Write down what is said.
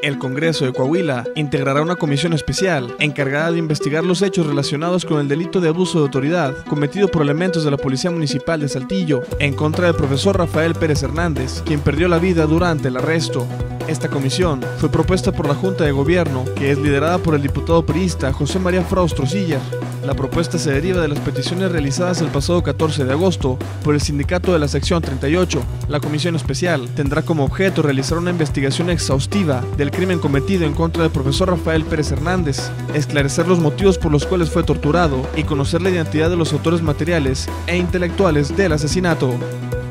El Congreso de Coahuila integrará una comisión especial encargada de investigar los hechos relacionados con el delito de abuso de autoridad cometido por elementos de la Policía Municipal de Saltillo en contra del profesor Rafael Pérez Hernández, quien perdió la vida durante el arresto. Esta comisión fue propuesta por la Junta de Gobierno, que es liderada por el diputado priista José María Fraustro Siller. La propuesta se deriva de las peticiones realizadas el pasado 14 de agosto por el sindicato de la sección 38. La comisión especial tendrá como objeto realizar una investigación exhaustiva del crimen cometido en contra del profesor Rafael Pérez Hernández, esclarecer los motivos por los cuales fue torturado y conocer la identidad de los autores materiales e intelectuales del asesinato.